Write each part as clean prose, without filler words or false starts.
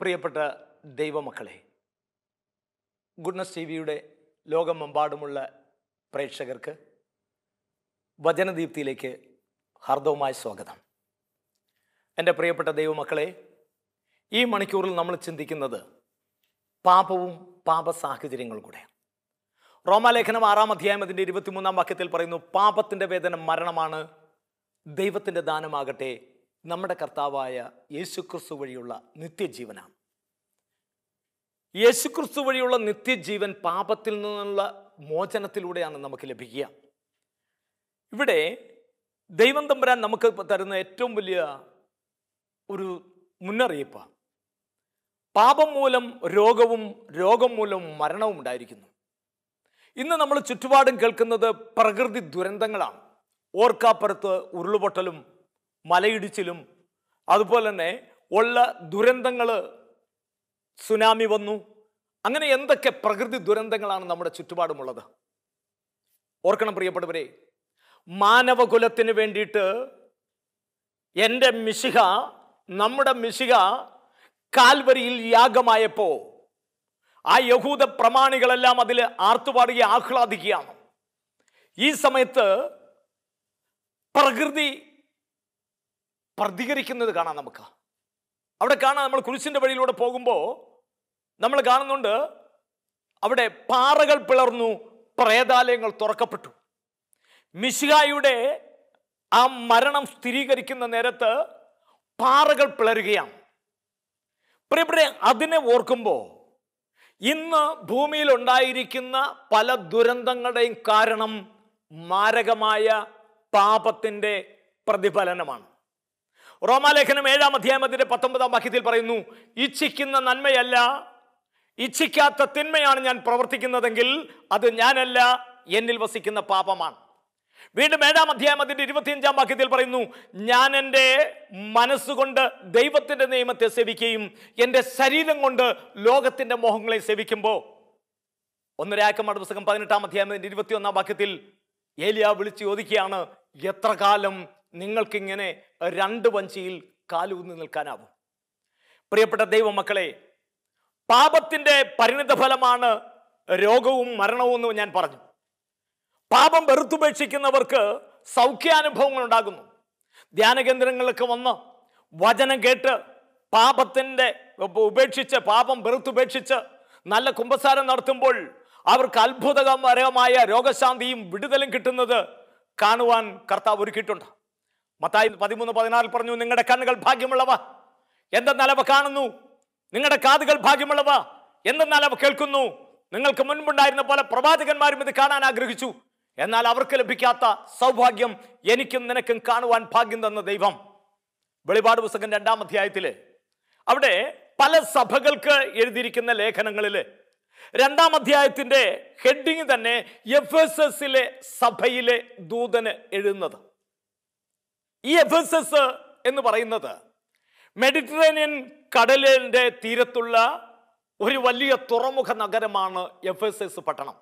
പ്രിയപ്പെട്ട ദൈവമക്കളെ, ഗുഡ്നസ് ടിവിയുടെ ലോകമെമ്പാടുമുള്ള പ്രേക്ഷകർക്ക് വചനദീപ്തിയിലേക്ക് ഹാർദവമായ സ്വാഗതം. എൻ്റെ പ്രിയപ്പെട്ട ദൈവമക്കളെ, ഈ മണിക്കൂറിൽ നമ്മൾ ചിന്തിക്കുന്നത് പാപവും പാപ സാഹചര്യങ്ങളും കൂടെ. റോമാലേഖനം 6-ാം അധ്യായം അതിൻ്റെ 23-ാം വാക്യത്തിൽ പറയുന്നു, പാപത്തിൻ്റെ വേദന മരണമാണ്, ദൈവത്തിൻ്റെ ദാനമാകട്ടെ നമ്മുടെ കർത്താവായ യേശുക്രിസ്തു വഴിയുള്ള നിത്യജീവനാണ്. യേശുക്രിസ്തു വഴിയുള്ള നിത്യജീവൻ പാപത്തിൽ നിന്നുള്ള മോചനത്തിലൂടെയാണ് നമുക്ക് ലഭിക്കുക. ഇവിടെ ദൈവം തമ്പുരാൻ നമുക്ക് തരുന്ന ഏറ്റവും വലിയ ഒരു മുന്നറിയിപ്പ്, പാപം മൂലം രോഗവും രോഗം മൂലം മരണവും ഉണ്ടായിരിക്കുന്നു. ഇന്ന് നമ്മൾ ചുറ്റുപാടും കേൾക്കുന്നത് പ്രകൃതി ദുരന്തങ്ങളാണ്. ഓർക്കാപ്പുറത്ത് ഉരുളുപൊട്ടലും മലയിടിച്ചിലും അതുപോലെ തന്നെ ഉള്ള ദുരന്തങ്ങൾ, സുനാമി വന്നു, അങ്ങനെ എന്തൊക്കെ പ്രകൃതി ദുരന്തങ്ങളാണ് നമ്മുടെ ചുറ്റുപാടുമുള്ളത്. ഓർക്കണം പ്രിയപ്പെട്ടവരെ, മാനവകുലത്തിന് വേണ്ടിയിട്ട് എൻ്റെ മിശിഹ, നമ്മുടെ മിശിഹ കാൽവരിയിൽ യാഗമായപ്പോൾ ആ യഹൂദ പ്രമാണികളെല്ലാം അതിൽ ആർത്തുപാടുകയും ആഹ്ലാദിക്കുകയാണ്. ഈ സമയത്ത് പ്രകൃതി പ്രതികരിക്കുന്നത് കാണാം. നമുക്ക് അവിടെ കാണാം, നമ്മൾ കുരിശിൻ്റെ വഴിയിലൂടെ പോകുമ്പോൾ നമ്മൾ കാണുന്നുണ്ട്, അവിടെ പാറകൾ പിളർന്നു, പ്രേതാലയങ്ങൾ തുറക്കപ്പെട്ടു. മിശിഹായുടെ ആ മരണം സ്ഥിരീകരിക്കുന്ന നേരത്ത് പാറകൾ പിളരുകയാണ്. പ്രിയപ്പെട്ടവരെ, അതിനെ ഓർക്കുമ്പോൾ ഇന്ന് ഭൂമിയിൽ ഉണ്ടായിരിക്കുന്ന പല ദുരന്തങ്ങളുടെയും കാരണം മാരകമായ പാപത്തിൻ്റെ പ്രതിഫലനമാണ്. റോമാലേഖനം 7-ാം അധ്യായം അതിൻ്റെ 19-ാം വാക്യത്തിൽ പറയുന്നു, ഇച്ഛിക്കുന്ന നന്മയല്ല, ഇച്ഛിക്കാത്ത തിന്മയാണ് ഞാൻ പ്രവർത്തിക്കുന്നതെങ്കിൽ അത് ഞാനല്ല, എന്നിൽ വസിക്കുന്ന പാപമാണ്. വീണ്ടും 7-ാം അധ്യായം അതിൻ്റെ 25-ാം വാക്യത്തിൽ പറയുന്നു, ഞാൻ എൻ്റെ മനസ്സുകൊണ്ട് ദൈവത്തിൻ്റെ നിയമത്തെ സേവിക്കുകയും എൻ്റെ ശരീരം കൊണ്ട് ലോകത്തിൻ്റെ മോഹങ്ങളെ സേവിക്കുമ്പോൾ. 1 രാജാക്കന്മാരുടെ പുസ്തകം 18-ാം അധ്യായം അതിൻ്റെ 21-ാം വാക്യത്തിൽ ഏലിയ വിളിച്ച് ചോദിക്കുകയാണ്, എത്ര കാലം നിങ്ങൾക്കിങ്ങനെ 2 വഞ്ചിയിൽ കാലൂന്നി നിൽക്കാനാവും? പ്രിയപ്പെട്ട ദൈവമക്കളെ, പാപത്തിൻ്റെ പരിണിത ഫലമാണ് രോഗവും മരണവും എന്ന് ഞാൻ പറഞ്ഞു. പാപം വെറുത്തുപേക്ഷിക്കുന്നവർക്ക് സൗഖ്യാനുഭവങ്ങൾ ഉണ്ടാകുന്നു. ധ്യാനകേന്ദ്രങ്ങളിലൊക്കെ വന്ന് വചനം കേട്ട് പാപത്തിൻ്റെ ഉപേക്ഷിച്ച്, പാപം വെറുത്തുപേക്ഷിച്ച് നല്ല കുമ്പസാരം നടത്തുമ്പോൾ അവർക്ക് അത്ഭുതകരമായ രോഗശാന്തിയും വിടുതലും കിട്ടുന്നത് കാണുവാൻ കർത്താവ് ഒരുക്കിയിട്ടുണ്ട്. മത്തായി 13:16 പറഞ്ഞു, നിങ്ങളുടെ കണ്ണുകൾ ഭാഗ്യമുള്ളവ, എന്തെന്നാൽ അവ കാണുന്നു, നിങ്ങളുടെ കാതുകൾ ഭാഗ്യമുള്ളവ, എന്തെന്നാൽ അവ കേൾക്കുന്നു. നിങ്ങൾക്ക് മുൻപുണ്ടായിരുന്ന പോലെ പ്രവാചകന്മാരും ഇത് കാണാൻ ആഗ്രഹിച്ചു, എന്നാൽ അവർക്ക് ലഭിക്കാത്ത സൗഭാഗ്യം എനിക്കും നിനക്കും കാണുവാൻ ഭാഗ്യം തന്ന ദൈവം. വെളിപാട് പുസ്തകം 2-ാം അധ്യായത്തിൽ അവിടെ പല സഭകൾക്ക് എഴുതിയിരിക്കുന്ന ലേഖനങ്ങളിൽ 2-ാം അധ്യായത്തിന്റെ ഹെഡിങ് തന്നെ എഫെസസിലെ സഭയിലെ ദൂതന് എഴുതുന്നത്. ഈ എഫെസസ് എന്ന് പറയുന്നത് മെഡിറ്ററേനിയൻ കടലിന്റെ തീരത്തുള്ള ഒരു വലിയ തുറമുഖ നഗരമാണ് എഫെസസ് പട്ടണം.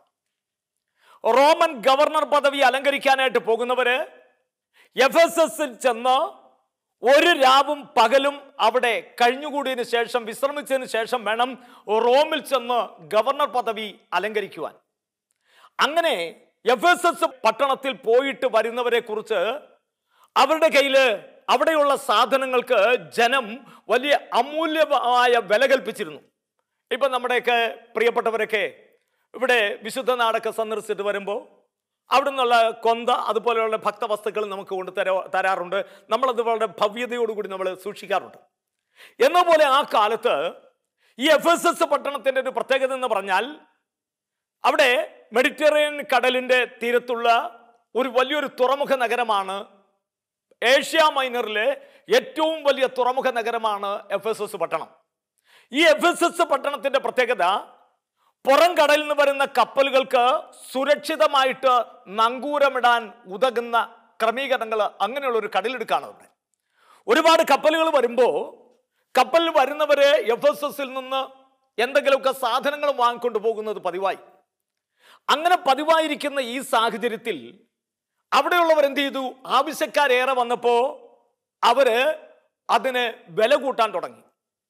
റോമൻ ഗവർണർ പദവി അലങ്കരിക്കാനായിട്ട് പോകുന്നവര് എഫെസസിൽ ചെന്ന് ഒരു രാവും പകലും അവിടെ കഴിഞ്ഞുകൂടിയതിനു ശേഷം, വിശ്രമിച്ചതിന് ശേഷം വേണം റോമിൽ ചെന്ന് ഗവർണർ പദവി അലങ്കരിക്കുവാൻ. അങ്ങനെ എഫെസസ് പട്ടണത്തിൽ പോയിട്ട് വരുന്നവരെ കുറിച്ച് അവരുടെ കയ്യിൽ അവിടെയുള്ള സാധനങ്ങൾക്ക് ജനം വലിയ അമൂല്യമായ വില കൽപ്പിച്ചിരുന്നു. ഇപ്പം നമ്മുടെയൊക്കെ പ്രിയപ്പെട്ടവരൊക്കെ ഇവിടെ വിശുദ്ധ നാടൊക്കെ സന്ദർശിച്ചിട്ട് വരുമ്പോൾ അവിടെ നിന്നുള്ള കൊന്ത അതുപോലെയുള്ള ഭക്തവസ്തുക്കൾ നമുക്ക് കൊണ്ട് തരാറുണ്ട്. നമ്മളത് വളരെ ഭവ്യതയോടുകൂടി നമ്മൾ സൂക്ഷിക്കാറുണ്ട്. എന്നപോലെ ആ കാലത്ത് ഈ എഫെസസ് പട്ടണത്തിൻ്റെ ഒരു പ്രത്യേകത എന്ന് പറഞ്ഞാൽ, അവിടെ മെഡിറ്ററേനിയൻ കടലിൻ്റെ തീരത്തുള്ള ഒരു വലിയൊരു തുറമുഖ നഗരമാണ്. ഏഷ്യ മൈനറിലെ ഏറ്റവും വലിയ തുറമുഖ നഗരമാണ് എഫെസസ് പട്ടണം. ഈ എഫെസസ് പട്ടണത്തിൻ്റെ പ്രത്യേകത, പുറം കടലിൽ നിന്ന് വരുന്ന കപ്പലുകൾക്ക് സുരക്ഷിതമായിട്ട് നങ്കൂരമിടാൻ ഉതകുന്ന ക്രമീകരണങ്ങൾ, അങ്ങനെയുള്ള ഒരു കടലിടുക്കാണ് അവിടെ. ഒരുപാട് കപ്പലുകൾ വരുമ്പോൾ കപ്പലിൽ വരുന്നവരെ എഫെസസിൽ നിന്ന് എന്തെങ്കിലുമൊക്കെ സാധനങ്ങൾ വാങ്ങിക്കൊണ്ട് പോകുന്നത് പതിവായി. അങ്ങനെ പതിവായിരിക്കുന്ന ഈ സാഹചര്യത്തിൽ അവിടെയുള്ളവർ എന്ത് ചെയ്തു? ആവശ്യക്കാരേറെ വന്നപ്പോൾ അവര് അതിന് വില കൂട്ടാൻ തുടങ്ങി.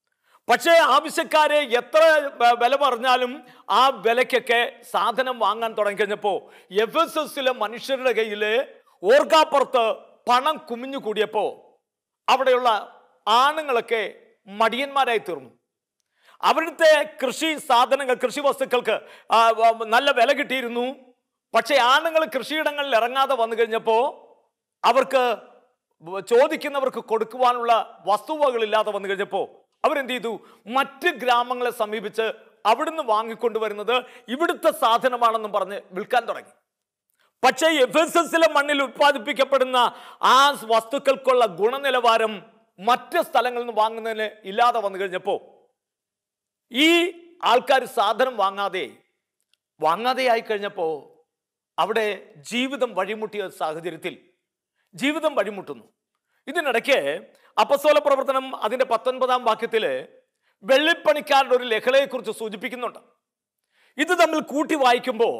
പക്ഷേ ആവശ്യക്കാരെ എത്ര വില പറഞ്ഞാലും ആ വിലയ്ക്കൊക്കെ സാധനം വാങ്ങാൻ തുടങ്ങിക്കഴിഞ്ഞപ്പോൾ എഫെസസിലെ മനുഷ്യരുടെ കയ്യിൽ ഓർക്കാപ്പുറത്ത് പണം കുമിഞ്ഞു കൂടിയപ്പോൾ അവിടെയുള്ള ആണുങ്ങളൊക്കെ മടിയന്മാരായി തീർന്നു. അവിടുത്തെ കൃഷി സാധനങ്ങൾ, കൃഷി വസ്തുക്കൾക്ക് നല്ല വില കിട്ടിയിരുന്നു. പക്ഷേ ആണുങ്ങൾ കൃഷിയിടങ്ങളിൽ ഇറങ്ങാതെ വന്നു കഴിഞ്ഞപ്പോൾ അവർക്ക് ചോദിക്കുന്നവർക്ക് കൊടുക്കുവാനുള്ള വസ്തുവകളില്ലാതെ വന്നു കഴിഞ്ഞപ്പോൾ അവരെന്ത് ചെയ്തു? മറ്റ് ഗ്രാമങ്ങളെ സമീപിച്ച് അവിടുന്ന് വാങ്ങിക്കൊണ്ടുവരുന്നത് ഇവിടുത്തെ സാധനമാണെന്നും പറഞ്ഞ് വിൽക്കാൻ തുടങ്ങി. പക്ഷേ എഫെസസിലെ മണ്ണിൽ ഉത്പാദിപ്പിക്കപ്പെടുന്ന ആ വസ്തുക്കൾക്കുള്ള ഗുണനിലവാരം മറ്റ് സ്ഥലങ്ങളിൽ നിന്ന് വാങ്ങുന്നതിന് ഇല്ലാതെ വന്നു കഴിഞ്ഞപ്പോൾ ഈ ആൾക്കാർ സാധനം വാങ്ങാതെ ആയി കഴിഞ്ഞപ്പോൾ അവിടെ ജീവിതം വഴിമുട്ടിയ സാഹചര്യത്തിൽ ജീവിതം വഴിമുട്ടുന്നു. ഇതിനിടയ്ക്ക് അപ്പസ്തോല പ്രവർത്തനം അതിൻ്റെ 19-ാം വാക്യത്തിൽ വെള്ളിപ്പണിക്കാരുടെ ഒരു ലഹളയെക്കുറിച്ച് സൂചിപ്പിക്കുന്നുണ്ട്. ഇത് തമ്മിൽ കൂട്ടി വായിക്കുമ്പോൾ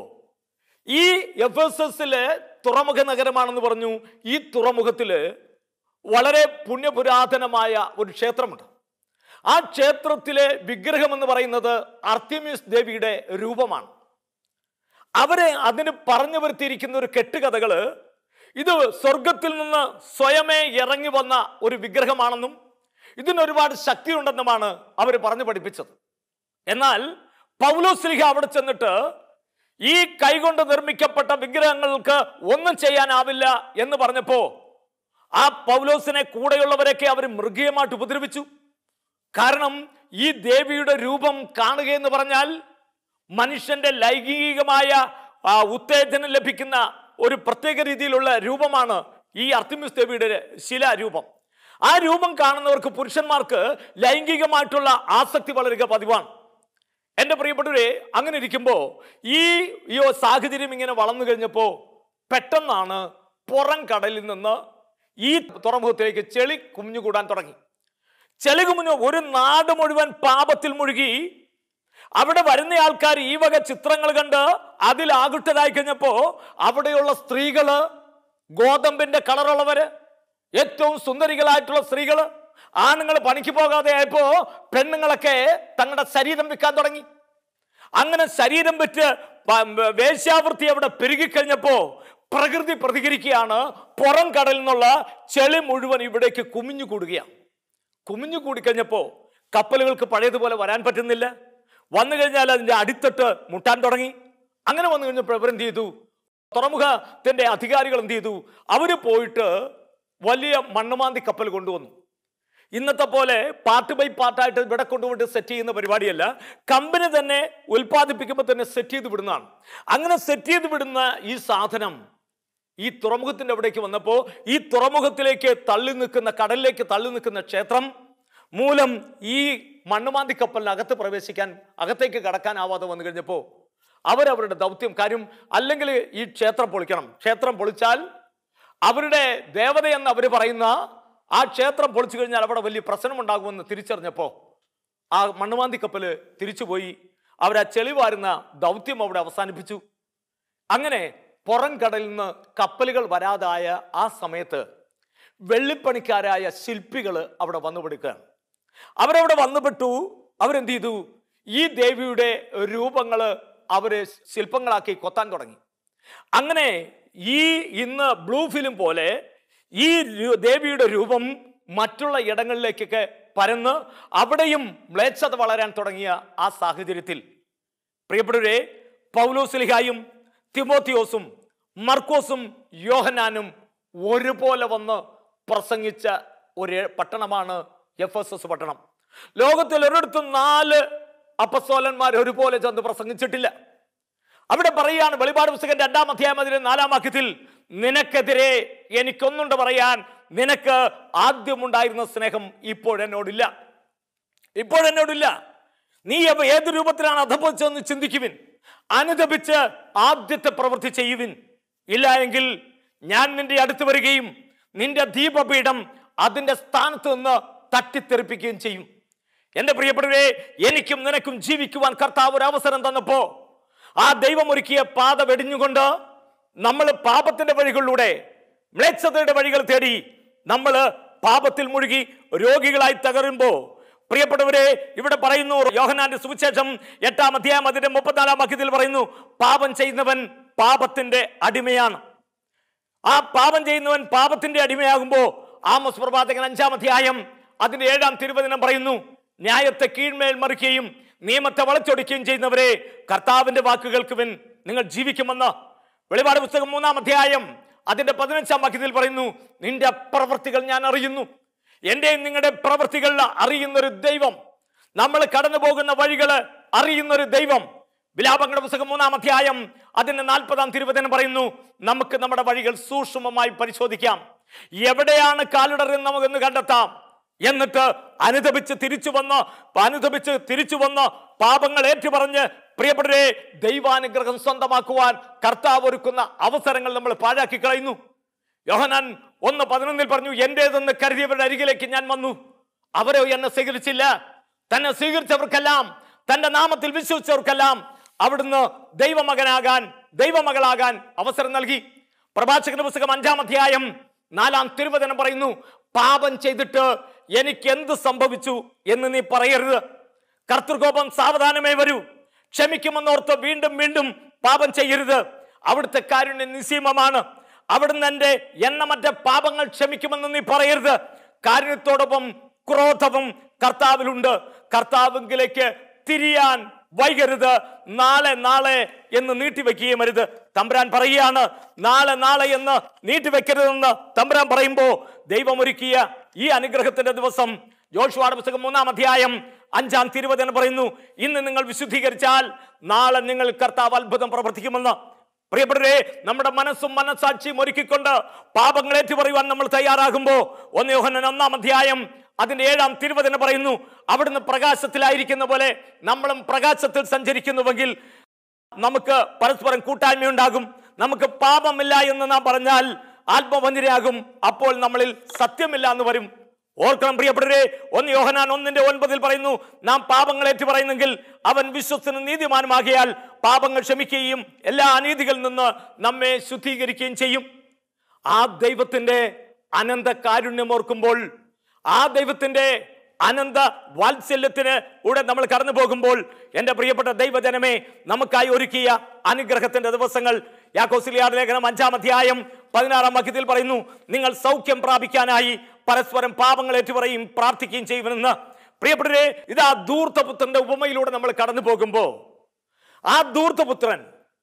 ഈ എഫെസസിലെ തുറമുഖ നഗരമാണെന്ന് പറഞ്ഞു. ഈ തുറമുഖത്തിൽ വളരെ പുണ്യപുരാതനമായ ഒരു ക്ഷേത്രമുണ്ട്. ആ ക്ഷേത്രത്തിലെ വിഗ്രഹം എന്ന് പറയുന്നത് അർത്തിമിസ് ദേവിയുടെ രൂപമാണ്. അവരെ അതിന് പറഞ്ഞു വരുത്തിയിരിക്കുന്ന ഒരു കെട്ടുകഥകള് ഇത് സ്വർഗത്തിൽ നിന്ന് സ്വയമേ ഇറങ്ങി വന്ന ഒരു വിഗ്രഹമാണെന്നും ഇതിനൊരുപാട് ശക്തിയുണ്ടെന്നുമാണ് അവർ പറഞ്ഞു പഠിപ്പിച്ചത്. എന്നാൽ പൗലോസ്ലീഹ അവിടെ ചെന്നിട്ട് ഈ കൈകൊണ്ട് നിർമ്മിക്കപ്പെട്ട വിഗ്രഹങ്ങൾക്ക് ഒന്നും ചെയ്യാനാവില്ല എന്ന് പറഞ്ഞപ്പോൾ ആ പൗലോസിനെ കൂടെയുള്ളവരൊക്കെ അവർ മൃഗീയമായിട്ട് ഉപദ്രവിച്ചു. കാരണം ഈ ദേവിയുടെ രൂപം കാണുകയെന്ന് പറഞ്ഞാൽ മനുഷ്യന്റെ ലൈംഗികമായ ഉത്തേജനം ലഭിക്കുന്ന ഒരു പ്രത്യേക രീതിയിലുള്ള രൂപമാണ് ഈ അർത്തിമിസ് ദേവിയുടെ ശിലാരൂപം. ആ രൂപം കാണുന്നവർക്ക്, പുരുഷന്മാർക്ക് ലൈംഗികമായിട്ടുള്ള ആസക്തി വളരുക പതിവാണ്. എൻ്റെ പ്രിയപ്പെട്ടവരെ, അങ്ങനെ ഇരിക്കുമ്പോൾ ഈ സാഹചര്യം ഇങ്ങനെ വളർന്നു കഴിഞ്ഞപ്പോൾ പെട്ടെന്നാണ് പുറം കടലിൽ നിന്ന് ഈ തുറമുഖത്തിലേക്ക് ചെളി കുമിഞ്ഞുകൂടാൻ തുടങ്ങി. ചെളി കുമിഞ്ഞു ഒരു നാട് മുഴുവൻ പാപത്തിൽ മുഴുകി. അവിടെ വരുന്ന ആൾക്കാർ ഈ വക ചിത്രങ്ങൾ കണ്ട് അതിൽ ആകുട്ടരായി കഴിഞ്ഞപ്പോ അവിടെയുള്ള സ്ത്രീകള്, ഗോതമ്പിന്റെ കളറുള്ളവര്, ഏറ്റവും സുന്ദരികളായിട്ടുള്ള സ്ത്രീകള്, ആണുങ്ങൾ പണിക്ക് പോകാതെ ആയപ്പോ പെണ്ണുങ്ങളൊക്കെ തങ്ങളുടെ ശരീരം വിൽക്കാൻ തുടങ്ങി. അങ്ങനെ ശരീരം വിറ്റ് വേശ്യാവൃത്തി അവിടെ പെരുകിക്കഴിഞ്ഞപ്പോ പ്രകൃതി പ്രതികരിക്കുകയാണ്. പുറം കടലിൽ നിന്നുള്ള ചെളി മുഴുവൻ ഇവിടേക്ക് കുമിഞ്ഞു കൂടുകയാണ്. കുമിഞ്ഞു കൂടിക്കഴിഞ്ഞപ്പോ കപ്പലുകൾക്ക് പഴയതുപോലെ വരാൻ പറ്റുന്നില്ല. വന്നു കഴിഞ്ഞാൽ അതിന്റെ അടിത്തട്ട് മുട്ടാൻ തുടങ്ങി. അങ്ങനെ വന്നു കഴിഞ്ഞപ്പോൾ ഇവരെന്ത് ചെയ്തു? തുറമുഖത്തിന്റെ അധികാരികൾ എന്ത് ചെയ്തു? അവര് പോയിട്ട് വലിയ മണ്ണുമാന്തി കപ്പൽ കൊണ്ടുവന്നു. ഇന്നത്തെ പോലെ പാർട്ട് ബൈ പാർട്ടായിട്ട് ഇവിടെ കൊണ്ടുപോയിട്ട് സെറ്റ് ചെയ്യുന്ന പരിപാടിയല്ല. കമ്പനി തന്നെ ഉൽപ്പാദിപ്പിക്കുമ്പോൾ തന്നെ സെറ്റ് ചെയ്ത് വിടുന്നതാണ്. അങ്ങനെ സെറ്റ് ചെയ്ത് വിടുന്ന ഈ സാധനം ഈ തുറമുഖത്തിന്റെ അവിടേക്ക് വന്നപ്പോൾ ഈ തുറമുഖത്തിലേക്ക് കടലിലേക്ക് തള്ളി നിൽക്കുന്ന ക്ഷേത്രം മൂലം ഈ മണ്ണുമാന്തി കപ്പലിനകത്ത് പ്രവേശിക്കാൻ, അകത്തേക്ക് കടക്കാനാവാതെ വന്നു കഴിഞ്ഞപ്പോൾ അവരവരുടെ ദൗത്യം, കാര്യം അല്ലെങ്കിൽ ഈ ക്ഷേത്രം പൊളിക്കണം. ക്ഷേത്രം പൊളിച്ചാൽ അവരുടെ ദേവതയെന്ന് അവർ പറയുന്ന ആ ക്ഷേത്രം പൊളിച്ചു കഴിഞ്ഞാൽ അവിടെ വലിയ പ്രശ്നമുണ്ടാകുമെന്ന് തിരിച്ചറിഞ്ഞപ്പോൾ ആ മണ്ണുമാന്തി കപ്പല് തിരിച്ചുപോയി. അവരാ ചെളി വാരുന്ന ദൗത്യം അവിടെ അവസാനിപ്പിച്ചു. അങ്ങനെ പുറം കടലിൽ നിന്ന് കപ്പലുകൾ വരാതായ ആ സമയത്ത് വെള്ളിപ്പണിക്കാരായ ശില്പികൾ അവിടെ വന്നുപെടുക്കുകയാണ്. അവരവിടെ വന്നുപെട്ടു. അവരെന്ത് ചെയ്തു? ഈ ദേവിയുടെ രൂപങ്ങൾ അവര് ശില്പങ്ങളാക്കി കൊത്താൻ തുടങ്ങി. അങ്ങനെ ഈ ഇന്ന് ബ്ലൂ ഫിലിം പോലെ ഈ ദേവിയുടെ രൂപം മറ്റുള്ള ഇടങ്ങളിലേക്കൊക്കെ പരന്ന് അവിടെയും മ്ലേച്ഛത വളരാൻ തുടങ്ങിയ ആ സാഹചര്യത്തിൽ പ്രിയപ്പെട്ടവരെ, പൗലോസ്ലീഹായും തിമോത്തിയോസും മർക്കോസും യോഹന്നാനും ഒരുപോലെ വന്ന് പ്രസംഗിച്ച ഒരു പട്ടണമാണ് എഫെസസ് പട്ടണം. ലോകത്തിൽ ഒരിടത്തും 4 അപ്പസ്തോലന്മാർ ഒരുപോലെ ചെന്ന് പ്രസംഗിച്ചിട്ടില്ല. അവിടെ പറയുകയാണ്, വെളിപാട് പുസ്തകം 2-ാം അധ്യായം 4-ാം വാക്യത്തിൽ, നിനക്കെതിരെ എനിക്കൊന്നുണ്ട് പറയാൻ, നിനക്ക് ആദ്യമുണ്ടായിരുന്ന സ്നേഹം ഇപ്പോഴെന്നോടില്ല. നീ ഏത് രൂപത്തിലാണ് അധപ്പതിച്ചതെന്ന് ചിന്തിക്കുവിൻ. അനുദപിച്ച് ആദ്യത്തെ പ്രവൃത്തി ചെയ്യുവിൻ. ഇല്ല എങ്കിൽ ഞാൻ നിന്റെ അടുത്ത് വരികയും നിന്റെ ദീപപീഠം അതിന്റെ സ്ഥാനത്ത് നിന്ന് തട്ടിത്തെറിപ്പിക്കുകയും ചെയ്യും. എൻ്റെ പ്രിയപ്പെട്ടവരെ, എനിക്കും നിനക്കും ജീവിക്കുവാൻ കർത്താവ് ഒരു അവസരം തന്നപ്പോ ആ ദൈവമൊരുക്കിയ പാത വെടിഞ്ഞുകൊണ്ട് നമ്മൾ പാപത്തിന്റെ വഴികളിലൂടെ, മ്ലേച്ഛതയുടെ വഴികൾ തേടി നമ്മൾ പാപത്തിൽ മുഴുകി രോഗികളായി തകരുമ്പോൾ പ്രിയപ്പെട്ടവരെ, ഇവിടെ പറയുന്നു, യോഹന്നാന്റെ സുവിശേഷം 8-ാം അധ്യായം അതിന്റെ 34-ാം വാക്യത്തിൽ പറയുന്നു, പാപം ചെയ്യുന്നവൻ പാപത്തിന്റെ അടിമയാണ്. ആ പാപം ചെയ്യുന്നവൻ പാപത്തിന്റെ അടിമയാകുമ്പോ ആമോസ് പ്രവാചകൻ 5-ാം അധ്യായം അതിന്റെ 7-ാം തിരുവചനം പറയുന്നു, ന്യായത്തെ കീഴ്മേൽ മറിക്കുകയും നിയമത്തെ വളച്ചൊടിക്കുകയും ചെയ്യുന്നവരെ കർത്താവിന്റെ വാക്കുകൾക്ക് നിങ്ങൾ ജീവിക്കുമെന്ന്. വെളിപാട് പുസ്തകം 3-ാം അധ്യായം അതിന്റെ 15-ാം വാക്യത്തിൽ പറയുന്നു, നിന്റെ പ്രവൃത്തികൾ ഞാൻ അറിയുന്നു. എന്റെയും നിങ്ങളുടെ പ്രവൃത്തികൾ അറിയുന്നൊരു ദൈവം, നമ്മൾ കടന്നു പോകുന്ന വഴികൾ അറിയുന്നൊരു ദൈവം. വിലാപങ്ങളുടെ പുസ്തകം 3-ാം അധ്യായം അതിന്റെ 40-ാം തിരുവചനം പറയുന്നു, നമുക്ക് നമ്മുടെ വഴികൾ സൂക്ഷ്മമായി പരിശോധിക്കാം, എവിടെയാണ് കാലിടറിൽ നമുക്കൊന്ന് കണ്ടെത്താം. എന്നിട്ട് അനുദപിച്ച് തിരിച്ചു വന്ന് പാപങ്ങൾ ഏറ്റുപറഞ്ഞ് പ്രിയപ്പെട്ടവരെ ദൈവാനുഗ്രഹം സ്വന്തമാക്കുവാൻ കർത്താവ് ഒരുക്കുന്ന അവസരങ്ങൾ നമ്മൾ പാഴാക്കി കളയുന്നു. യോഹന്നാൻ 1:11 പറഞ്ഞു, എന്റേതെന്ന് കരുതിയവരുടെ അരികിലേക്ക് ഞാൻ വന്നു, അവരോ എന്നെ സ്വീകരിച്ചില്ല. തന്നെ സ്വീകരിച്ചവർക്കെല്ലാം, തന്റെ നാമത്തിൽ വിശ്വസിച്ചവർക്കെല്ലാം അവിടുന്ന് ദൈവമകളാകാൻ അവസരം നൽകി. പ്രഭാഷകന്റെ പുസ്തകം 5-ാം അധ്യായം 4-ാം തിരുവചനം പറയുന്നു, പാപം ചെയ്തിട്ട് എനിക്ക് എന്ത് സംഭവിച്ചു എന്ന് നീ പറയരുത്. കർത്തൃകോപം സാവധാനമേ വരൂ. ക്ഷമിക്കുമെന്നോർത്ത് വീണ്ടും വീണ്ടും പാപം ചെയ്യരുത്. അവിടുത്തെ കാരുണ്യം നിസ്സീമമാണ്. അവിടുന്ന് എന്റെ എണ്ണമറ്റ പാപങ്ങൾ ക്ഷമിക്കുമെന്ന് നീ പറയരുത്. കാരുണ്യത്തോടൊപ്പം ക്രോധവും കർത്താവിലുണ്ട്. കർത്താവിലേക്ക് തിരിയാൻ വൈകരുത്. നാളെ എന്ന് നീട്ടിവെക്കുകയും അരുത്. തമ്പുരാൻ പറയുകയാണ്, നാളെ എന്ന് നീട്ടിവെക്കരുതെന്ന് തമ്പുരാൻ പറയുമ്പോ ദൈവം ഒരുക്കിയ ഈ അനുഗ്രഹത്തിന്റെ ദിവസം യോശുവയുടെ പുസ്തകം 3-ാം അധ്യായം 5-ാം തിരുവചനം പറയുന്നു, ഇന്ന് നിങ്ങൾ വിശുദ്ധീകരിച്ചാൽ നാളെ നിങ്ങൾ കർത്താവ് അത്ഭുതം പ്രവർത്തിക്കുമെന്ന്. പ്രിയപ്പെട്ടവരെ, നമ്മുടെ മനസ്സും മനസ്സാക്ഷിയും ഒരുക്കിക്കൊണ്ട് പാപങ്ങൾ ഏറ്റുപറയുവാൻ നമ്മൾ തയ്യാറാകുമ്പോ 1 യോഹന്നാൻ 1-ാം അധ്യായം അതിന്റെ 7-ാം തിരുവചനം പറയുന്നു, അവിടുന്ന് പ്രകാശത്തിലായിരിക്കുന്ന പോലെ നമ്മളും പ്രകാശത്തിൽ സഞ്ചരിക്കുന്നുവെങ്കിൽ നമുക്ക് പരസ്പരം കൂട്ടായ്മയുണ്ടാകും. നമുക്ക് പാപമില്ല എന്ന് നാം പറഞ്ഞാൽ ആത്മവഞ്ചനയാകും. അപ്പോൾ നമ്മളിൽ സത്യമില്ല എന്ന് വരും. ഓർക്കണം പ്രിയപ്പെട്ടവരെ, 1 യോഹന്നാൻ 1:9 പറയുന്നു, നാം പാപങ്ങൾ ഏറ്റുപറയുന്നെങ്കിൽ അവൻ വിശ്വസ്തനും നീതിമാനുമാകിയാൽ പാപങ്ങൾ ക്ഷമിക്കുകയും എല്ലാ അനീതികളിൽ നിന്ന് നമ്മെ ശുദ്ധീകരിക്കുകയും ചെയ്യും. ആ ദൈവത്തിന്റെ അനന്ത കാരുണ്യം ഓർക്കുമ്പോൾ, ആ ദൈവത്തിന്റെ അനന്ത വാത്സല്യത്തിന് കൂടെ നമ്മൾ കടന്നു പോകുമ്പോൾ, എൻ്റെ പ്രിയപ്പെട്ട ദൈവജനമേ, നമുക്കായി ഒരുക്കിയ അനുഗ്രഹത്തിന്റെ ദിവസങ്ങൾ യാക്കോബിന്റെ ലേഖനം 5-ാം അധ്യായം 16-ാം വാക്യത്തിൽ പറയുന്നു, നിങ്ങൾ സൗഖ്യം പ്രാപിക്കാനായി പരസ്പരം പാപങ്ങൾ ഏറ്റുപറയും പ്രാർത്ഥിക്കുകയും ചെയ്യുമെന്ന്. പ്രിയപ്പെട്ടവരെ, ഇതാ ധൂർത്തപുത്രന്റെ ഉപമയിലൂടെ നമ്മൾ കടന്നു പോകുമ്പോ ആ ധൂർത്തപുത്രൻ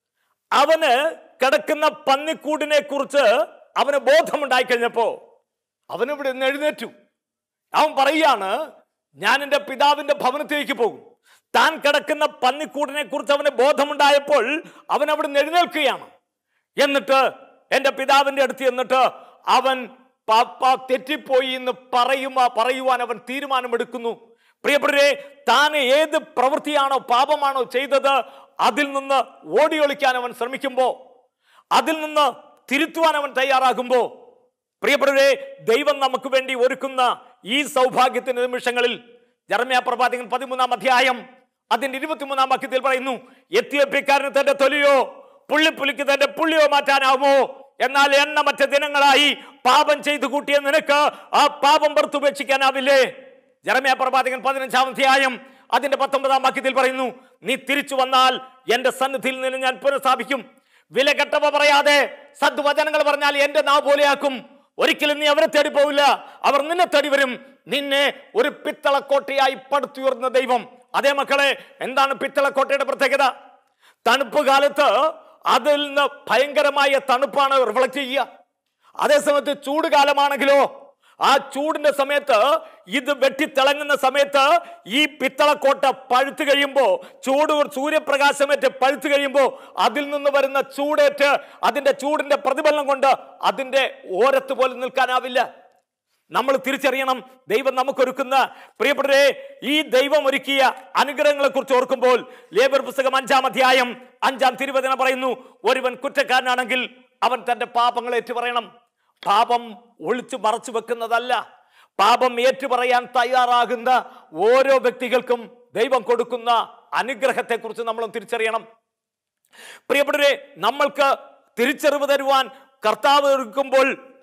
അവന് കിടക്കുന്ന പന്നിക്കൂടിനെ കുറിച്ച് അവന് ബോധമുണ്ടായി കഴിഞ്ഞപ്പോ അവൻ ഇവിടെ നിന്ന് എഴുന്നേറ്റു. അവൻ പറയുകയാണ്, ഞാൻ എൻ്റെ പിതാവിന്റെ ഭവനത്തിലേക്ക് പോകും. താൻ കിടക്കുന്ന പന്നിക്കൂടിനെ കുറിച്ച് അവന് ബോധമുണ്ടായപ്പോൾ അവൻ അവിടെ നിന്ന് എഴുന്നേൽക്കുകയാണ്. എന്നിട്ട് എൻ്റെ പിതാവിന്റെ അടുത്ത് എന്നിട്ട് അവൻ പാപ്പ തെറ്റിപ്പോയി എന്ന് പറയുവാൻ അവൻ തീരുമാനമെടുക്കുന്നു. പ്രിയപ്പെട്ടവരെ, താൻ ഏത് പ്രവൃത്തിയാണോ പാപമാണോ ചെയ്തത് അതിൽ നിന്ന് ഓടിയൊളിക്കാൻ അവൻ ശ്രമിക്കുമ്പോ, അതിൽ നിന്ന് തിരുത്തുവാൻ അവൻ തയ്യാറാകുമ്പോ, പ്രിയപ്പെട്ടവരെ, ദൈവം നമുക്ക് വേണ്ടി ഒരുക്കുന്ന ഈ സൗഭാഗ്യത്തിന്റെ നിമിഷങ്ങളിൽ യെരമ്യാ പ്രവാചകൻ 13-ാം അധ്യായം അതിന്റെ 23-ാം വാക്യത്തിൽ പറയുന്നു, എത്യോപ്യക്കാരന് തന്റെ തൊലിയോ പുള്ളിപ്പുലിക്ക് തന്റെ പുള്ളിയോ മാറ്റാനാവുമോ? എന്നാൽ എണ്ണമറ്റ ദിനങ്ങളായി പാപം ചെയ്തു കൂട്ടിയ നിനക്ക് ആ പാപം പുറത്തുപേക്ഷിക്കാനാവില്ലേ? യെരമ്യാ പ്രവാചകൻ 15-ാം അധ്യായം അതിന്റെ 19-ാം വാക്യത്തിൽ പറയുന്നു, നീ തിരിച്ചു വന്നാൽ എന്റെ സന്നിധിയിൽ നിന്ന് ഞാൻ പുനഃസ്ഥാപിക്കും. വിലകെട്ടവ പറയാതെ സദ്വചനങ്ങൾ പറഞ്ഞാൽ എന്റെ നാവ് പോലെയാക്കും. ഒരിക്കലും നീ അവരെ തേടി പോവില്ല, അവർ നിന്നെ തേടി വരും. നിന്നെ ഒരു പിത്തളക്കോട്ടയായി പടുത്തുയർന്ന ദൈവം. അതേ മക്കളെ, എന്താണ് പിത്തളക്കോട്ടയുടെ പ്രത്യേകത? തണുപ്പ് കാലത്ത് അതിൽ നിന്ന് ഭയങ്കരമായ തണുപ്പാണ് റിഫ്ലക്ട് ചെയ്യുക. അതേസമയത്ത് ചൂട് കാലമാണെങ്കിലോ ആ ചൂടിന്റെ സമയത്ത് ഇത് വെട്ടിത്തിളങ്ങുന്ന സമയത്ത് ഈ പിത്തളക്കോട്ട പഴുത്തു കഴിയുമ്പോൾ, സൂര്യപ്രകാശമേറ്റ് പഴുത്തു കഴിയുമ്പോൾ അതിൽ നിന്ന് വരുന്ന ചൂടേറ്റ് അതിന്റെ ചൂടിന്റെ പ്രതിഫലനം കൊണ്ട് അതിന്റെ ഓരത്ത് പോലും നിൽക്കാനാവില്ല. നമ്മൾ തിരിച്ചറിയണം, ദൈവം നമുക്കൊരുക്കുന്ന, പ്രിയപ്പെട്ടവരെ, ഈ ദൈവം ഒരുക്കിയ അനുഗ്രഹങ്ങളെ കുറിച്ച് ഓർക്കുമ്പോൾ ലേവ്യർ പുസ്തകം 5-ാം അധ്യായം 5-ാം തിരുവചനം പറയുന്നു, ഒരുവൻ കുറ്റക്കാരനാണെങ്കിൽ അവൻ തന്റെ പാപങ്ങൾ ഏറ്റുപറയണം. പാപം ഒളിച്ചു മറച്ചു വെക്കുന്നതല്ല, പാപം ഏറ്റുപറയാൻ തയ്യാറാകുന്ന ഓരോ വ്യക്തികൾക്കും ദൈവം കൊടുക്കുന്ന അനുഗ്രഹത്തെ കുറിച്ച് നമ്മൾ തിരിച്ചറിയണം. പ്രിയപ്പെട്ടവരെ, നമ്മൾക്ക് തിരിച്ചറിവ് തരുവാൻ കർത്താവ് ഒരുക്കുമ്പോൾ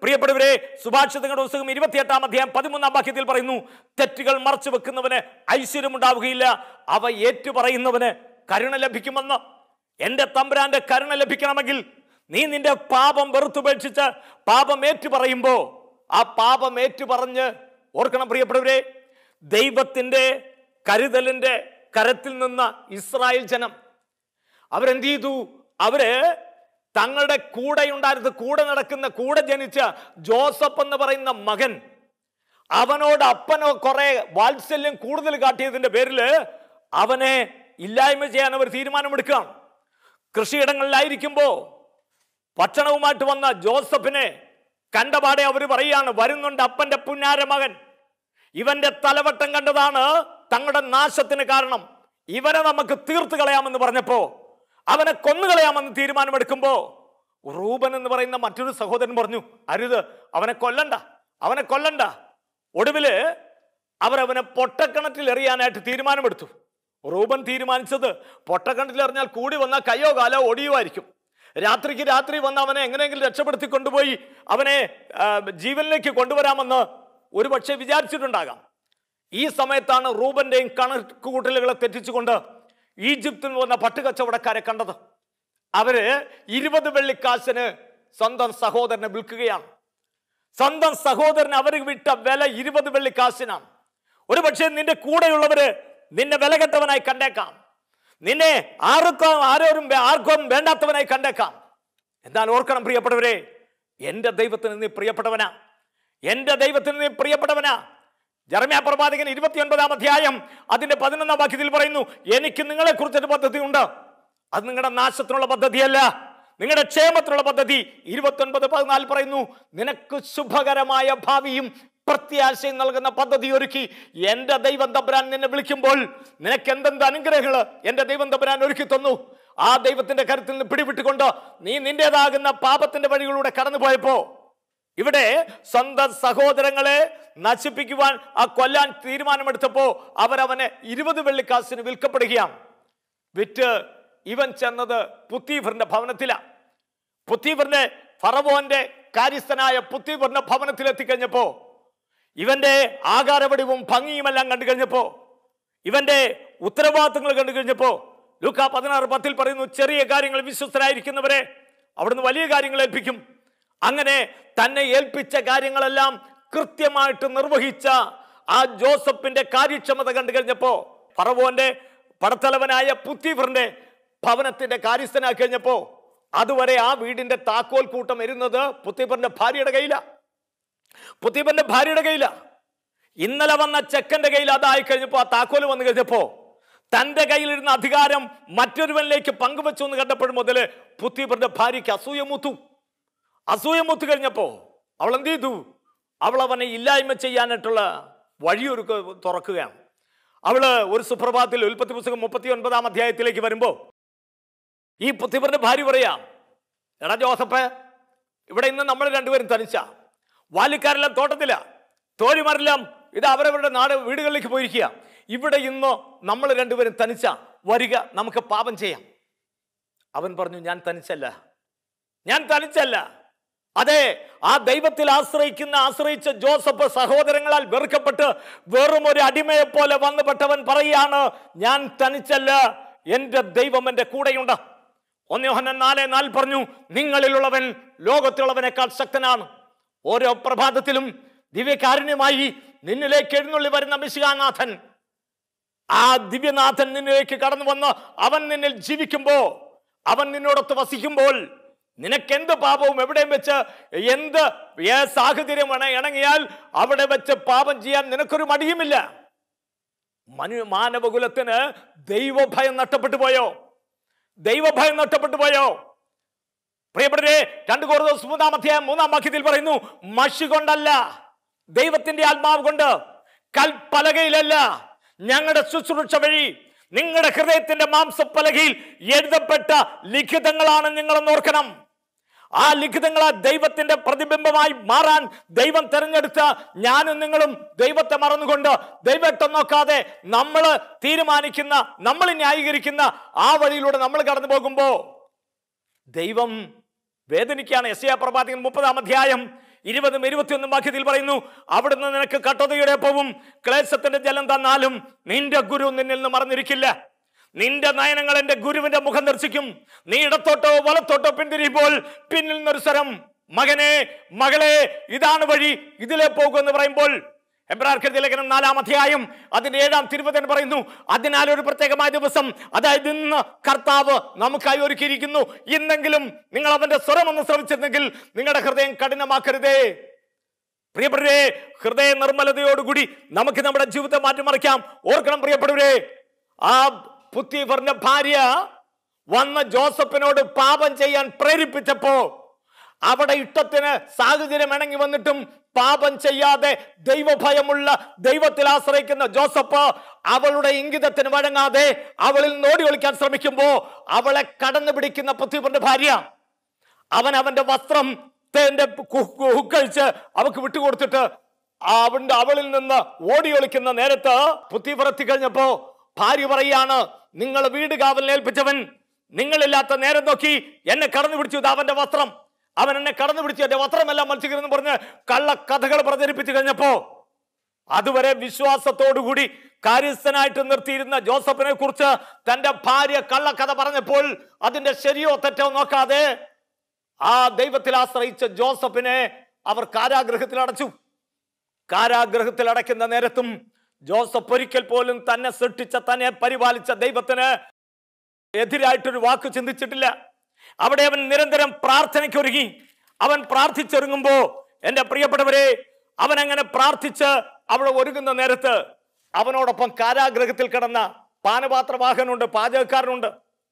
പ്രിയപ്പെട്ടവരെ, സുഭാഷിതങ്ങളുടെ പുസ്തകം 28-ാം അധ്യായം 13-ാം വാക്യത്തിൽ പറയുന്നു, തെറ്റുകൾ മറച്ചു വെക്കുന്നവന് ഐശ്വര്യമുണ്ടാവുകയില്ല, അവ ഏറ്റുപറയുന്നവന് കരുണ ലഭിക്കുമെന്ന്. എൻ്റെ തമ്പുരാന്റെ കരുണ ലഭിക്കണമെങ്കിൽ നീ നിന്റെ പാപം വെറുത്തുപേക്ഷിച്ച് പാപം ഏറ്റുപറയുമ്പോ ആ പാപം ഏറ്റുപറഞ്ഞ് ഓർക്കണം പ്രിയപ്പെട്ടവരെ, ദൈവത്തിന്റെ കരുതലിന്റെ കരത്തിൽ നിന്ന ഇസ്രായേൽ ജനം അവരെന്ത് ചെയ്തു? അവര് തങ്ങളുടെ കൂടെ ഉണ്ടായിരുന്ന, കൂടെ നടക്കുന്ന, കൂടെ ജനിച്ച ജോസഫ് എന്ന് പറയുന്ന മകൻ, അവനോട് അപ്പനോ കുറെ വാത്സല്യം കൂടുതൽ കാട്ടിയതിന്റെ പേരിൽ അവനെ ഇല്ലായ്മ ചെയ്യാൻ അവർ തീരുമാനമെടുക്കുകയാണ്. കൃഷിയിടങ്ങളിലായിരിക്കുമ്പോ ഭക്ഷണവുമായിട്ട് വന്ന ജോസഫിനെ കണ്ടപാടെ അവർ പറയുകയാണ്, വരുന്നുണ്ട് അപ്പന്റെ പുന്നാര മകൻ, ഇവന്റെ തലവട്ടം കണ്ടതാണ് തങ്ങളുടെ നാശത്തിന് കാരണം, ഇവനെ നമുക്ക് തീർത്തു കളയാമെന്ന് പറഞ്ഞപ്പോ, അവനെ കൊന്നുകളയാമെന്ന് തീരുമാനമെടുക്കുമ്പോ റൂബൻ എന്ന് പറയുന്ന മറ്റൊരു സഹോദരൻ പറഞ്ഞു, അരുത്, അവനെ കൊല്ലണ്ട, അവനെ കൊല്ലണ്ട. ഒടുവില് അവരവനെ പൊട്ടക്കിണറ്റിൽ എറിയാനായിട്ട് തീരുമാനമെടുത്തു. റൂബൻ തീരുമാനിച്ചത് പൊട്ടക്കിണറ്റിൽ എറിഞ്ഞാൽ കൂടി വന്നാൽ കയ്യോ കാലോ ഒടിയുമായിരിക്കും. രാത്രിക്ക് രാത്രി വന്ന് അവനെ എങ്ങനെയെങ്കിലും രക്ഷപ്പെടുത്തി കൊണ്ടുപോയി അവനെ ജീവനിലേക്ക് കൊണ്ടുവരാമെന്ന് ഒരു പക്ഷേ വിചാരിച്ചിട്ടുണ്ടാകാം. ഈ സമയത്താണ് റൂബന്റെയും കണക്കുകൂട്ടലുകളെ തെറ്റിച്ചുകൊണ്ട് ഈജിപ്തിൽ വന്ന പട്ടുകച്ചവടക്കാരെ കണ്ടത്. അവര് 20 വെള്ളിക്കാശിന് സ്വന്തം സഹോദരനെ വിൽക്കുകയാണ്. സ്വന്തം സഹോദരന് അവർ വിട്ട വില 20 വെള്ളിക്കാശിനാണ്. ഒരു പക്ഷേ നിന്റെ കൂടെയുള്ളവര് നിന്നെ വില കെട്ടവനായി കണ്ടേക്കാം, നിന്നെ ആർക്കും വേണ്ടാത്തവനായി കണ്ടേക്കാം. എന്നാൽ ഓർക്കണം പ്രിയപ്പെട്ടവരെ, എന്റെ ദൈവത്തിന് നീ പ്രിയപ്പെട്ടവനാ, എന്റെ ദൈവത്തിന് നീ പ്രിയപ്പെട്ടവനാ. ജെറമ്യാ പ്രവാചകൻ 29-ാം അധ്യായം അതിന്റെ 11-ാം വാക്യത്തിൽ പറയുന്നു, എനിക്ക് നിങ്ങളെ കുറിച്ചൊരു പദ്ധതി ഉണ്ട്, അത് നിങ്ങളുടെ നാശത്തിനുള്ള പദ്ധതിയല്ല, നിങ്ങളുടെ ക്ഷേമത്തിനുള്ള പദ്ധതി. 29:14 പറയുന്നു, നിനക്ക് ശുഭകരമായ ഭാവിയും പ്രത്യാശയും നൽകുന്ന പദ്ധതി ഒരുക്കി എന്റെ ദൈവം തമ്പുരാൻ നിന്നെ വിളിക്കുമ്പോൾ നിനക്ക് എന്തെന്ത് അനുഗ്രഹങ്ങൾ എന്റെ ദൈവം തമ്പുരാൻ ഒരുക്കി തന്നു. ആ ദൈവത്തിന്റെ കരുത്തിൽ നിന്ന് പിടിവിട്ടുകൊണ്ട് നീ നിന്റേതാകുന്ന പാപത്തിന്റെ വഴികളിലൂടെ കടന്നു പോയപ്പോ ഇവിടെ സ്വന്തം സഹോദരങ്ങളെ നശിപ്പിക്കുവാൻ, കൊല്ലാൻ തീരുമാനമെടുത്തപ്പോ അവരവനെ 20 വെള്ളിക്കാശിന് വിൽക്കപ്പെടുകയാണ്. വിറ്റ് ഇവൻ ചെന്നത് പുത്തീഫറിന്റെ ഭവനത്തിലാണ്. പുത്തീഫറിന്റെ ഫറവോന്റെ കാര്യസ്ഥനായ പുത്തീഫറിന്റെ ഭവനത്തിൽ എത്തിക്കഴിഞ്ഞപ്പോ ഇവന്റെ ആകാരവടിവും ഭംഗിയുമെല്ലാം കണ്ടു കഴിഞ്ഞപ്പോ, ഇവന്റെ ഉത്തരവാദിത്തങ്ങൾ കണ്ടു കഴിഞ്ഞപ്പോ ലൂക്കാ 16:10 പറയുന്നു, ചെറിയ കാര്യങ്ങൾ വിശ്വസ്തരായിരിക്കുന്നവരെ അവിടുന്ന് വലിയ കാര്യങ്ങൾ ഏൽപ്പിക്കും. അങ്ങനെ തന്നെ ഏൽപ്പിച്ച കാര്യങ്ങളെല്ലാം കൃത്യമായിട്ട് നിർവഹിച്ച ആ ജോസഫിന്റെ കാര്യക്ഷമത കണ്ടു കഴിഞ്ഞപ്പോ, ഫറവോന്റെ പടത്തലവനായ പുത്തീഫറിന്റെ ഭവനത്തിന്റെ കാര്യസ്ഥനാക്കി കഴിഞ്ഞപ്പോ, അതുവരെ ആ വീടിന്റെ താക്കോൽ കൂട്ടം ഇരുന്നത് പുത്തീഫറിന്റെ ഭാര്യയുടെ കയ്യിലാണ്. പുത്തീഫറിന്റെ ഭാര്യയുടെ കയ്യില. ഇന്നലെ വന്ന ചെക്കന്റെ കയ്യിൽ അതായി കഴിഞ്ഞപ്പോ, ആ താക്കോല് വന്നു കഴിഞ്ഞപ്പോ തന്റെ കയ്യിലിരുന്ന അധികാരം മറ്റൊരുവനിലേക്ക് പങ്കുവെച്ചു എന്ന് കണ്ടപ്പോഴും മുതല് പുത്തീഫറിന്റെ ഭാര്യയ്ക്ക് അസൂയമൂത്ത് കഴിഞ്ഞപ്പോ അവൾ എന്ത് ചെയ്തു? അവൾ അവനെ ഇല്ലായ്മ ചെയ്യാനായിട്ടുള്ള വഴിയൊരു തുറക്കുകയാണ്. അവള് ഒരു സുപ്രഭാതത്തിൽ ഉൽപ്പത്തി പുസ്തകം 39-ാം അധ്യായത്തിലേക്ക് വരുമ്പോ ഈ പുത്തീഫറിന്റെ ഭാര്യ പറയാം, എടാ ജോസഫ്, ഇവിടെ ഇന്ന് നമ്മൾ രണ്ടുപേരും തനിച്ച, വാലിക്കാരെല്ലാം തോട്ടത്തില, തോഴിമാരെല്ലാം ഇത് അവരവരുടെ വീടുകളിലേക്ക് പോയിരിക്കുക, ഇവിടെ ഇന്ന് നമ്മൾ രണ്ടുപേരും തനിച്ച, വരിക, നമുക്ക് പാപം ചെയ്യാം. അവൻ പറഞ്ഞു, ഞാൻ തനിച്ചല്ല. അതെ, ആ ദൈവത്തിൽ ആശ്രയിച്ച ജോസഫ് സഹോദരങ്ങളാൽ വെറുക്കപ്പെട്ട് വെറും ഒരു അടിമയെ പോലെ വന്നുപെട്ടവൻ പറയാണ്, ഞാൻ തനിച്ചല്ല, എന്റെ ദൈവം എന്റെ കൂടെയുണ്ട്. 1 യോഹന്നാൻ 4:4 പറഞ്ഞു, നിങ്ങളിലുള്ളവൻ ലോകത്തിലുള്ളവനേക്കാൾ ശക്തനാണ്. ഓരോ പ്രഭാതത്തിലും ദിവ്യകാരുണ്യമായി നിന്നിലേക്ക് എഴുന്നള്ളി വരുന്ന മിശിഹാനാഥൻ, ആ ദിവ്യനാഥൻ നിന്നിലേക്ക് കടന്നു വന്ന് അവൻ നിന്നിൽ ജീവിക്കുമ്പോ, അവൻ നിന്നോടൊത്ത് വസിക്കുമ്പോൾ നിനക്ക് എന്ത് പാപവും എവിടെയും വെച്ച് എന്ത് സാഹചര്യം ഇണങ്ങിയാൽ അവിടെ വെച്ച് പാപം ചെയ്യാൻ നിനക്കൊരു മടിയുമില്ല. മാനവകുലത്തിന് ദൈവഭയം നഷ്ടപ്പെട്ടു പോയോ? പ്രിയപ്പെട്ടവരെ, 2 കൊരിന്ത്യർ 3-ാം അധ്യായം 3-ാം വാക്യത്തിൽ പറയുന്നു, മഷി കൊണ്ടല്ല, ദൈവത്തിന്റെ ആത്മാവ് കൊണ്ട്, കൽപ്പലകയിലല്ല, ഞങ്ങളുടെ ശുശ്രൂഷ വഴി നിങ്ങളുടെ ഹൃദയത്തിന്റെ മാംസപ്പലകയിൽ എഴുതപ്പെട്ട ലിഖിതങ്ങളാണ് നിങ്ങളെന്ന് ഓർക്കണം. ആ ലിഖിതങ്ങളെ ദൈവത്തിന്റെ പ്രതിബിംബമായി മാറാൻ ദൈവം തെരഞ്ഞെടുത്ത ഞാനും നിങ്ങളും ദൈവത്തെ മറന്നുകൊണ്ട്, ദൈവത്തെ നോക്കാതെ നമ്മൾ തീരുമാനിക്കുന്ന, നമ്മൾ ന്യായീകരിക്കുന്ന ആ വഴിയിലൂടെ നമ്മൾ കടന്നു പോകുമ്പോ ദൈവം വേദനിക്കുകയാണ്. യെശയ്യാ പ്രവാചകൻ 30-ാം അധ്യായം 20 21 വാക്യത്തിൽ പറയുന്നു, അവിടുന്ന് നിനക്ക് കട്ടതയുടെ ഒപ്പവും ക്ലേശത്തിന്റെ ജലം തന്നാലും നിന്റെ ഗുരു നിന്നിൽ നിന്ന് മറന്നിരിക്കില്ല. നിന്റെ നയനങ്ങൾ എന്റെ ഗുരുവിന്റെ മുഖം ദർശിക്കും. നീ ഇടത്തോട്ടോ വലത്തോട്ടോ പിന്തിരിയുമ്പോൾ പിന്നിൽ നിന്നൊരു സ്വരം, മകനെ മകളെ ഇതാണ് വഴി, ഇതിലേ പോകും എന്ന് പറയുമ്പോൾ, എബ്രായർക്കെഴുതിയ ലേഖനം 4-ാം അധ്യായം അതിന്റെ 7-ാം തിരുവചനം പറയുന്നു, അതിനാൽ ഒരു പ്രത്യേകമായ ദിവസം, അതായത് ഇന്ന് കർത്താവ് നമുക്കായി ഒരുക്കിയിരിക്കുന്നു. ഇന്നെങ്കിലും നിങ്ങൾ അവന്റെ സ്വരം ഒന്ന് ശ്രമിച്ചിരുന്നെങ്കിൽ നിങ്ങളുടെ ഹൃദയം കഠിനമാക്കരുതേ. പ്രിയപ്പെട്ടവരെ, ഹൃദയ നിർമ്മലതയോടുകൂടി നമുക്ക് നമ്മുടെ ജീവിതത്തെ മാറ്റിമറിക്കാം. ഓർക്കണം പ്രിയപ്പെട്ടവരെ, ആ പുത്തിഫറിന്റെ ഭാര്യ വന്ന ജോസഫിനോട് പാപം ചെയ്യാൻ പ്രേരിപ്പിച്ചപ്പോ അവിടെ ഇഷ്ടത്തിന് സാഹചര്യം ഇണങ്ങി വന്നിട്ടും പാപം ചെയ്യാതെ ദൈവഭയമുള്ള, ദൈവത്തിൽ ആശ്രയിക്കുന്ന ജോസഫ് അവളുടെ ഇംഗിതത്തിന് വഴങ്ങാതെ അവളിൽ നോടി ഒളിക്കാൻ ശ്രമിക്കുമ്പോ അവളെ കടന്നു പിടിക്കുന്ന പുത്തിഫറിന്റെ ഭാര്യ അവന്റെ വസ്ത്രം ഹുക്കഴിച്ച് അവക്ക് വിട്ടുകൊടുത്തിട്ട് അവളിൽ നിന്ന് ഓടി ഒളിക്കുന്ന നേരത്ത് പുത്തിഫർ എത്തിക്കഴിഞ്ഞപ്പോ ഭാര്യ പറയാണ്, നിങ്ങൾ വീട് കാവലിൽ ഏൽപ്പിച്ചവൻ നിങ്ങളില്ലാത്ത നേരം നോക്കി എന്നെ കടന്നു പിടിച്ചു, ഇത് അവന്റെ വസ്ത്രം, അവൻ എന്നെ കടന്നു പിടിച്ചു, എന്റെ വസ്ത്രമെല്ലാം മത്സ്യകരെന്ന് പറഞ്ഞ് കള്ളക്കഥകൾ പ്രചരിപ്പിച്ചു കഴിഞ്ഞപ്പോ അതുവരെ വിശ്വാസത്തോടുകൂടി കാര്യസ്ഥനായിട്ട് നിർത്തിയിരുന്ന ജോസഫിനെ കുറിച്ച് തന്റെ ഭാര്യ കള്ളക്കഥ പറഞ്ഞപ്പോൾ അതിന്റെ ശരിയോ തെറ്റോ നോക്കാതെ ആ ദൈവത്തിൽ ആശ്രയിച്ച ജോസഫിനെ അവർ കാരാഗൃഹത്തിൽ അടച്ചു. കാരാഗൃഹത്തിൽ അടയ്ക്കുന്ന നേരത്തും ജോസഫ് ഒരിക്കൽ പോലും തന്നെ സൃഷ്ടിച്ച, തന്നെ പരിപാലിച്ച ദൈവത്തിന് എതിരായിട്ടൊരു വാക്ക് ചിന്തിച്ചിട്ടില്ല. അവിടെ അവൻ നിരന്തരം പ്രാർത്ഥനയ്ക്കൊരുങ്ങി. അവൻ പ്രാർത്ഥിച്ചൊരുങ്ങുമ്പോ എൻ്റെ പ്രിയപ്പെട്ടവരെ, അവൻ അങ്ങനെ പ്രാർത്ഥിച്ച് അവിടെ ഒരുങ്ങുന്ന നേരത്ത് അവനോടൊപ്പം കാരാഗൃഹത്തിൽ കിടന്ന പാനപാത്രവാഹനുണ്ട്, പാചകക്കാരനുണ്ട്.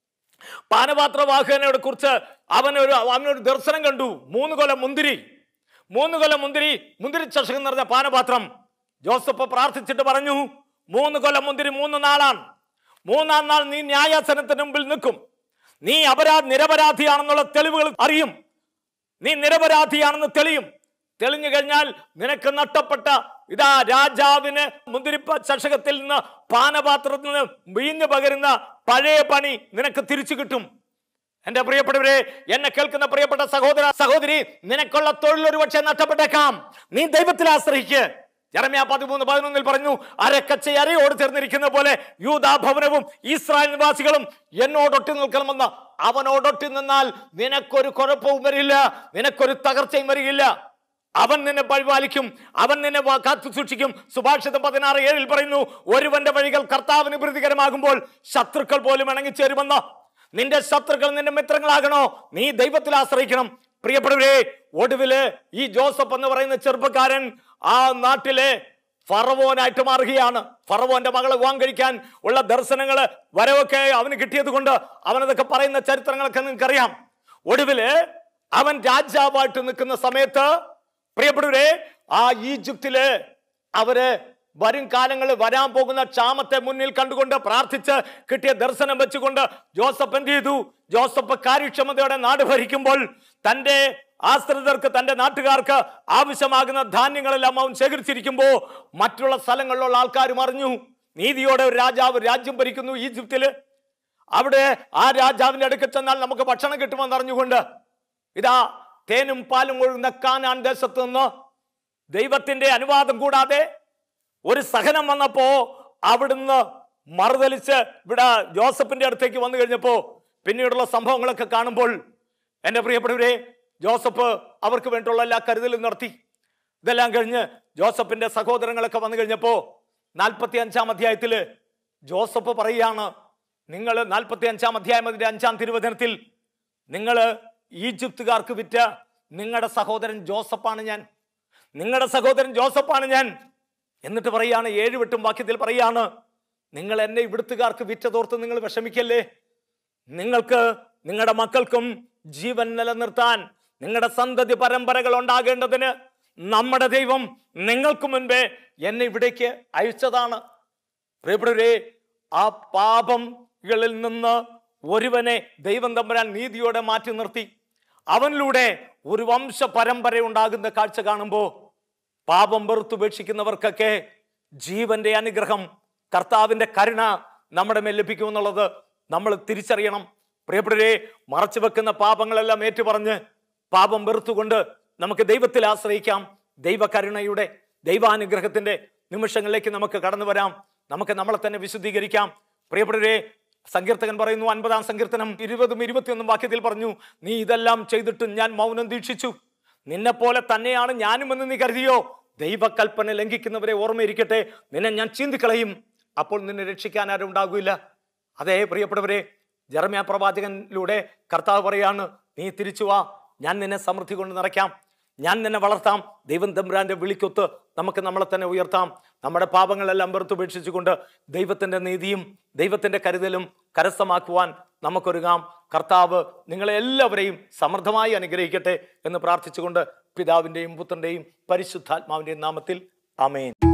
പാനപാത്രവാഹനെ കുറിച്ച് അവനൊരു ദർശനം കണ്ടു. 3 കൊല മുന്തിരി, 3 കൊല മുന്തിരി ചഷകം നിറഞ്ഞ പാനപാത്രം. ജോസഫ് പ്രാർത്ഥിച്ചിട്ട് പറഞ്ഞു, 3 കൊല മുന്തിരി 3 നാളാണ്. 3-ാം നാൾ നീ ന്യായാസനത്തിന് മുമ്പിൽ നിൽക്കും. നീ നിരപരാധിയാണെന്നുള്ള തെളിവുകൾ അറിയും. നീ നിരപരാധിയാണെന്ന് തെളിഞ്ഞു കഴിഞ്ഞാൽ നിനക്ക് നഷ്ടപ്പെട്ട രാജാവിന് മുന്തിരിപ്പ ചഷകത്തിൽ നിന്ന്, പാനപാത്രത്തിൽ നിന്ന് വീഞ്ഞു പകരുന്ന പഴയ പണി നിനക്ക് തിരിച്ചു കിട്ടും. എന്റെ പ്രിയപ്പെട്ടവരെ, എന്നെ കേൾക്കുന്ന പ്രിയപ്പെട്ട സഹോദര സഹോദരി, നിനക്കുള്ള തൊഴിൽ ഒരു പക്ഷേ നഷ്ടപ്പെട്ടേക്കാം. നീ ദൈവത്തിൽ ആശ്രയിക്ക്. യെരമ്യാ 13:11 പറഞ്ഞു, അരക്കച്ച അരയോട് ചേർന്നിരിക്കുന്ന പോലെ യൂദാ ഭവനവും ഇസ്രായേൽ നിവാസികളും എന്നോടൊട്ടി നിൽക്കണമെന്ന്. അവനോടൊട്ടി നിന്നാൽ നിനക്കൊരു കുഴപ്പവും വരില്ല, നിനക്കൊരു തകർച്ചയും വരികയില്ല. അവൻ നിന്നെ പരിപാലിക്കും, അവൻ നിന്നെ കാത്തു സൂക്ഷിക്കും. സുഭാഷിതം 16:7 പറയുന്നു, ഒരുവന്റെ വഴികൾ കർത്താവിന് പ്രീതികരമാകുമ്പോൾ ശത്രുക്കൾ പോലും ഇണങ്ങിച്ചേരുമെന്ന്. നിന്റെ ശത്രുക്കൾ നിന്റെ മിത്രങ്ങളാകണോ? നീ ദൈവത്തിൽ ആശ്രയിക്കണം. പ്രിയപ്പെട്ടവരെ, ഒടുവില് ഈ ജോസഫ് എന്ന് പറയുന്ന ചെറുപ്പക്കാരൻ ആ നാട്ടിലെ ഫറവോനായിട്ട് മാറുകയാണ്. ഫറവോന്റെ മകളെ വിവാഹം കഴിക്കാൻ ഉള്ള ദർശനങ്ങള് വരവൊക്കെ അവന് കിട്ടിയത് കൊണ്ട് അവനതൊക്കെ പറയുന്ന ചരിത്രങ്ങളൊക്കെ നിങ്ങൾക്കറിയാം. ഒടുവില് അവൻ രാജാവായിട്ട് നിൽക്കുന്ന സമയത്ത് പ്രിയപ്പെട്ടവരെ, ആ ഈജിപ്തില് അവര് വരും കാലങ്ങളിൽ വരാൻ പോകുന്ന ക്ഷാമത്തെ മുന്നിൽ കണ്ടുകൊണ്ട് പ്രാർത്ഥിച്ച് കിട്ടിയ ദർശനം വെച്ചുകൊണ്ട് ജോസഫ് എന്ത് ചെയ്തു? ജോസഫ് കാര്യക്ഷമതയോടെ നാട് ഭരിക്കുമ്പോൾ തന്റെ ആശ്രിതർക്ക്, തന്റെ നാട്ടുകാർക്ക് ആവശ്യമാകുന്ന ധാന്യങ്ങളെല്ലാം അവൻ ശേഖരിച്ചിരിക്കുമ്പോ മറ്റുള്ള സ്ഥലങ്ങളിലുള്ള ആൾക്കാരും അറിഞ്ഞു, നീതിയോടെ ഒരു രാജാവ് രാജ്യം ഭരിക്കുന്നു ഈജിപ്തില്. അവിടെ ആ രാജാവിന്റെ അടുക്കൽ ചെന്നാൽ നമുക്ക് ഭക്ഷണം കിട്ടുമെന്ന് അറിഞ്ഞുകൊണ്ട് തേനും പാലും ഒഴുകുന്ന കാനാൻ ദേശത്ത് നിന്ന് ദൈവത്തിന്റെ അനുവാദം കൂടാതെ ഒരു സഹനം വന്നപ്പോ അവിടുന്ന് മറുതലിച്ച് ഇവിടെ ജോസഫിന്റെ അടുത്തേക്ക് വന്നു കഴിഞ്ഞപ്പോ പിന്നീടുള്ള സംഭവങ്ങളൊക്കെ കാണുമ്പോൾ എൻ്റെ പ്രിയപ്പെട്ടവരെ, ജോസഫ് അവർക്ക് വേണ്ടിയുള്ള എല്ലാ കരുതലും നടത്തി. ഇതെല്ലാം കഴിഞ്ഞ് ജോസഫിന്റെ സഹോദരങ്ങളൊക്കെ വന്നു കഴിഞ്ഞപ്പോ 45-ാം അധ്യായത്തില് ജോസഫ് പറയുകയാണ്, നിങ്ങൾ 45-ാം അധ്യായം അതിന്റെ 5-ാം തിരുവചനത്തിൽ, നിങ്ങൾ ഈജിപ്തുകാർക്ക് വിറ്റ നിങ്ങളുടെ സഹോദരൻ ജോസഫാണ് ഞാൻ, നിങ്ങളുടെ സഹോദരൻ ജോസഫാണ് ഞാൻ. എന്നിട്ട് പറയാണ് 7-8 വാക്യത്തിൽ പറയാണ്, നിങ്ങൾ എന്നെ ഇവിടുത്തുകാർക്ക് വിറ്റതോർത്ത് നിങ്ങൾ വിഷമിക്കല്ലേ. നിങ്ങൾക്ക് നിങ്ങളുടെ മക്കൾക്കും ജീവൻ നിലനിർത്താൻ, നിങ്ങളുടെ സന്തതി പരമ്പരകൾ ഉണ്ടാകേണ്ടതിന് നമ്മുടെ ദൈവം നിങ്ങൾക്ക് മുൻപേ എന്നെ ഇവിടേക്ക് അയച്ചതാണ്. പ്രിയപ്പെട്ടവരെ, ആ പാപങ്ങളിൽ നിന്ന് ഒരുവനെ ദൈവം തമ്പുരാൻ നീതിയോടെ മാറ്റി നിർത്തി അവനിലൂടെ ഒരു വംശ പരമ്പര ഉണ്ടാകുന്ന കാഴ്ച കാണുമ്പോൾ പാപം വെറുത്തുപേക്ഷിക്കുന്നവർക്കൊക്കെ ജീവന്റെ അനുഗ്രഹം, കർത്താവിന്റെ കരുണ നമ്മുടെ മേൽ ലഭിക്കുമെന്നുള്ളത് നമ്മൾ തിരിച്ചറിയണം. പ്രിയപ്പെട്ടവരെ, മറച്ചു വെക്കുന്ന പാപങ്ങളെല്ലാം ഏറ്റുപറഞ്ഞ് പാപം വെറുത്തുകൊണ്ട് നമുക്ക് ദൈവത്തിൽ ആശ്രയിക്കാം. ദൈവകരുണയുടെ ദൈവാനുഗ്രഹത്തിന്റെ നിമിഷങ്ങളിലേക്ക് നമുക്ക് കടന്നു വരാം. നമുക്ക് നമ്മളെ തന്നെ വിശുദ്ധീകരിക്കാം. പ്രിയപ്പെട്ടവരെ, സങ്കീർത്തകൻ പറയുന്നു, 50-ാം സങ്കീർത്തനം 20-21 വാക്യത്തിൽ പറഞ്ഞു, നീ ഇതെല്ലാം ചെയ്തിട്ട് ഞാൻ മൗനം ദീക്ഷിച്ചു. നിന്നെ പോലെ തന്നെയാണ് ഞാനുമെന്ന് നീ കരുതിയോ? ദൈവകൽപ്പന ലംഘിക്കുന്നവരെ ഓർമ്മയിരിക്കട്ടെ, നിന്നെ ഞാൻ ചീന്തിക്കളയും, അപ്പോൾ നിന്നെ രക്ഷിക്കാൻ ആരും ഉണ്ടാകില്ല. അതേ പ്രിയപ്പെട്ടവരെ, ജെറമ്യാ പ്രവാചകനിലൂടെ കർത്താവ് പറയാണ്, നീ തിരിച്ചു വാ, ഞാൻ നിന്നെ സമൃദ്ധി കൊണ്ട് നിറയ്ക്കാം, ഞാൻ നിന്നെ വളർത്താം. ദൈവം തമ്പുരാന്റെ വിളിക്കൊത്ത് നമുക്ക് നമ്മളെ തന്നെ ഉയർത്താം. നമ്മുടെ പാപങ്ങളെല്ലാം വെറുത്തുപേക്ഷിച്ചുകൊണ്ട് ദൈവത്തിന്റെ നീതിയും ദൈവത്തിന്റെ കരുതലും കരസ്ഥമാക്കുവാൻ നമുക്കൊരുങ്ങാം. കർത്താവ് നിങ്ങളെ എല്ലാവരെയും സമൃദ്ധമായി അനുഗ്രഹിക്കട്ടെ എന്ന് പ്രാർത്ഥിച്ചുകൊണ്ട് പിതാവിൻ്റെയും പുത്രൻ്റെയും പരിശുദ്ധാത്മാവിൻ്റെയും നാമത്തിൽ ആമേൻ.